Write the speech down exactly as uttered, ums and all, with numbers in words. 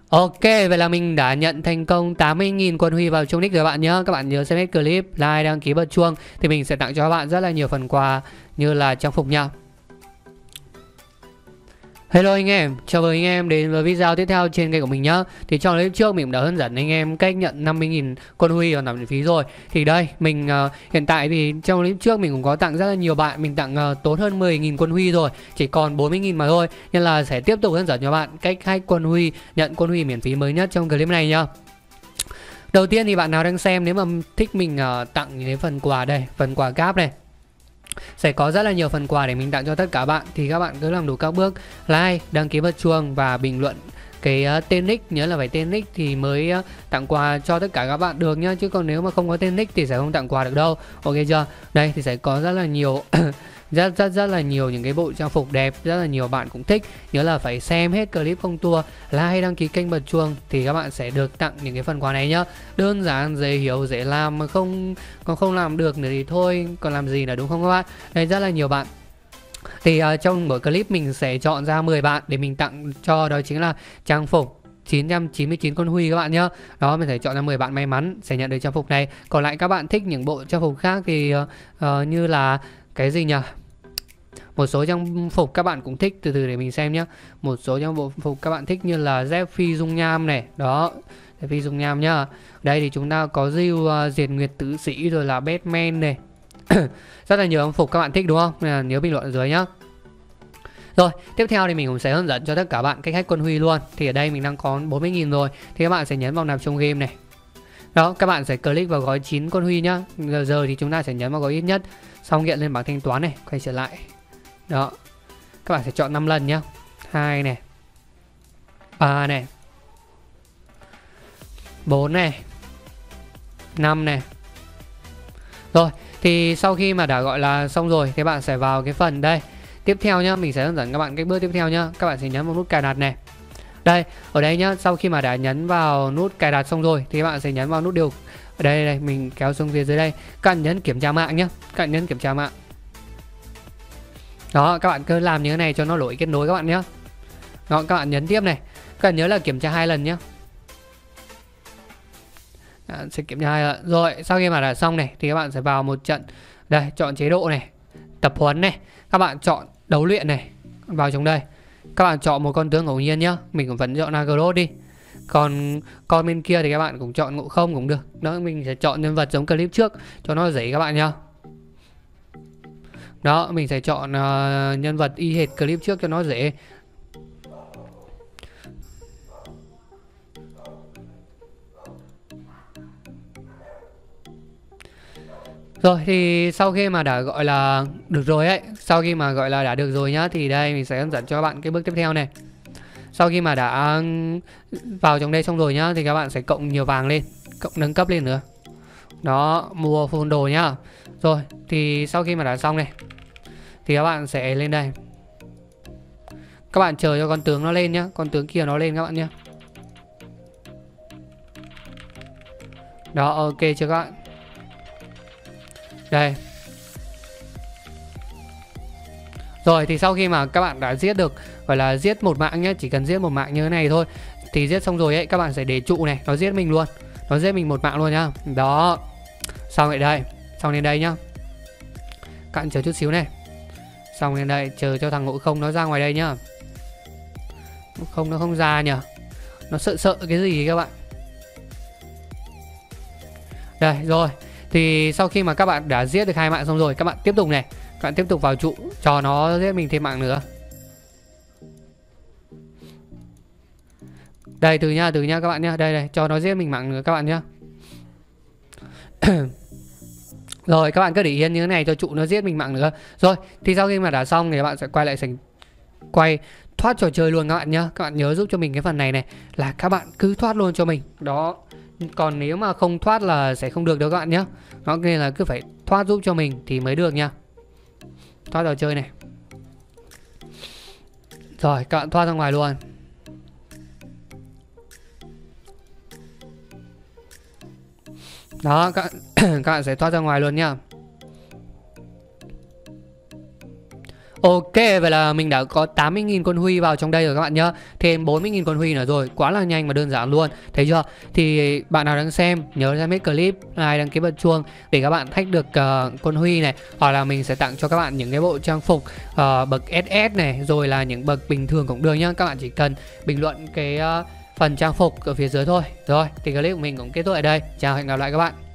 Ok, vậy là mình đã nhận thành công tám mươi nghìn quân huy vào trong nick rồi bạn nhé. Các bạn nhớ xem hết clip, like, đăng ký bật chuông thì mình sẽ tặng cho các bạn rất là nhiều phần quà như là trang phục nha. Hello anh em, chào mừng anh em đến với video tiếp theo trên kênh của mình nhá. Thì trong clip trước mình cũng đã hướng dẫn anh em cách nhận năm mươi nghìn quân huy ở nạp miễn phí rồi. Thì đây, mình uh, hiện tại thì trong clip trước mình cũng có tặng rất là nhiều bạn. Mình tặng uh, tốn hơn mười nghìn quân huy rồi, chỉ còn bốn mươi nghìn mà thôi. Nên là sẽ tiếp tục hướng dẫn cho bạn cách hack quân huy, nhận quân huy miễn phí mới nhất trong clip này nhá. Đầu tiên thì bạn nào đang xem, nếu mà thích mình uh, tặng những cái phần quà đây, phần quà cáp này, sẽ có rất là nhiều phần quà để mình tặng cho tất cả bạn. Thì các bạn cứ làm đủ các bước like, đăng ký bật chuông và bình luận cái uh, tên nick. Nhớ là phải tên nick thì mới uh, tặng quà cho tất cả các bạn được nhá. Chứ còn nếu mà không có tên nick thì sẽ không tặng quà được đâu. Ok chưa? Đây thì sẽ có rất là nhiều rất rất rất là nhiều những cái bộ trang phục đẹp, rất là nhiều bạn cũng thích. Nhớ là phải xem hết clip không tua, like, đăng ký kênh, bật chuông thì các bạn sẽ được tặng những cái phần quà này nhá. Đơn giản, dễ hiểu, dễ làm, mà không còn không làm được nữa thì thôi còn làm gì nữa, đúng không các bạn? Đây, rất là nhiều bạn. Thì uh, trong mỗi clip mình sẽ chọn ra mười bạn để mình tặng cho, đó chính là trang phục chín trăm chín mươi chín con huy các bạn nhá. Đó, mình sẽ chọn ra mười bạn may mắn sẽ nhận được trang phục này. Còn lại các bạn thích những bộ trang phục khác thì uh, uh, như là cái gì nhỉ? Một số trang phục các bạn cũng thích, từ từ để mình xem nhé. Một số trang bộ phục các bạn thích như là dép phi dung nham này. Đó, dép phi dung nham nhá. Đây thì chúng ta có Diêu uh, Diệt Nguyệt Tử Sĩ, rồi là Batman này. Rất là nhiều trang phục các bạn thích đúng không? Nên là nhớ bình luận ở dưới nhá. Rồi, tiếp theo thì mình cũng sẽ hướng dẫn cho tất cả bạn cách hack quân huy luôn. Thì ở đây mình đang có bốn mươi nghìn rồi. Thì các bạn sẽ nhấn vào nạp trong game này. Đó, các bạn sẽ click vào gói chín con huy nhá. Giờ, giờ thì chúng ta sẽ nhấn vào gói ít nhất. Xong hiện lên bảng thanh toán này, quay trở lại. Đó, các bạn sẽ chọn năm lần nhá. Hai này, ba này, bốn này, năm này. Rồi, thì sau khi mà đã gọi là xong rồi thì bạn sẽ vào cái phần đây. Tiếp theo nhá, mình sẽ hướng dẫn các bạn cách bước tiếp theo nhá. Các bạn sẽ nhấn vào nút cài đặt này. Đây, ở đây nhá, sau khi mà đã nhấn vào nút cài đặt xong rồi thì các bạn sẽ nhấn vào nút điều. Ở đây đây, mình kéo xuống phía dưới đây. Các bạn nhấn kiểm tra mạng nhá. Các bạn nhấn kiểm tra mạng. Đó, các bạn cứ làm như thế này cho nó lỗi kết nối các bạn nhé. Đó, các bạn nhấn tiếp này. Các bạn nhớ là kiểm tra hai lần nhé. Đó, sẽ kiểm tra hai lần. Rồi, sau khi mà đã xong này thì các bạn sẽ vào một trận. Đây, chọn chế độ này, tập huấn này. Các bạn chọn đấu luyện này, vào trong đây. Các bạn chọn một con tướng ngẫu nhiên nhá. Mình cũng vẫn chọn Agros đi. Còn con bên kia thì các bạn cũng chọn ngộ không cũng được. Đó, mình sẽ chọn nhân vật giống clip trước cho nó dễ các bạn nhá. Đó, mình sẽ chọn uh, nhân vật y hệt clip trước cho nó dễ. Rồi, thì sau khi mà đã gọi là được rồi ấy, sau khi mà gọi là đã được rồi nhá, thì đây mình sẽ hướng dẫn cho các bạn cái bước tiếp theo này. Sau khi mà đã vào trong đây xong rồi nhá, thì các bạn sẽ cộng nhiều vàng lên, cộng nâng cấp lên nữa. Đó, mua full đồ nhá. Rồi, thì sau khi mà đã xong này thì các bạn sẽ lên đây. Các bạn chờ cho con tướng nó lên nhá. Con tướng kia nó lên các bạn nhá. Đó, ok chưa các bạn. Đây. Rồi, thì sau khi mà các bạn đã giết được, gọi là giết một mạng nhá, chỉ cần giết một mạng như thế này thôi. Thì giết xong rồi ấy, các bạn sẽ để trụ này, nó giết mình luôn. Nó giết mình một mạng luôn nhá. Đó. Xong lại đây, xong lên đây nhá. Các bạn chờ chút xíu này. Xong lên đây, chờ cho thằng ngộ không nó ra ngoài đây nhá. Ngộ không nó không ra nhỉ. Nó sợ sợ cái gì các bạn. Đây, rồi. Thì sau khi mà các bạn đã giết được hai mạng xong rồi, các bạn tiếp tục này. Các bạn tiếp tục vào trụ cho nó giết mình thêm mạng nữa. Đây, từ nha, từ nha các bạn nhá. Đây, đây, cho nó giết mình mạng nữa các bạn nhá. Rồi, các bạn cứ để yên như thế này cho trụ nó giết mình mạng nữa. Rồi, thì sau khi mà đã xong thì các bạn sẽ quay lại sảnh, quay thoát trò chơi luôn các bạn nhá. Các bạn nhớ giúp cho mình cái phần này này, là các bạn cứ thoát luôn cho mình. Đó. Còn nếu mà không thoát là sẽ không được đâu các bạn nhá. Đó, nên là cứ phải thoát giúp cho mình thì mới được nha. Thoát trò chơi này. Rồi, các bạn thoát ra ngoài luôn. Đó, các, các bạn sẽ thoát ra ngoài luôn nhá. Ok, vậy là mình đã có tám mươi nghìn con huy vào trong đây rồi các bạn nhá. Thêm bốn mươi nghìn con huy nữa rồi, quá là nhanh và đơn giản luôn. Thấy chưa? Thì bạn nào đang xem nhớ ra hết clip, like, đăng ký bật chuông để các bạn thách được uh, con huy này. Hoặc là mình sẽ tặng cho các bạn những cái bộ trang phục uh, bậc ét ét này, rồi là những bậc bình thường cũng được nhá. Các bạn chỉ cần bình luận cái uh, phần trang phục ở phía dưới thôi. Rồi, thì clip của mình cũng kết thúc ở đây. Chào, hẹn gặp lại các bạn.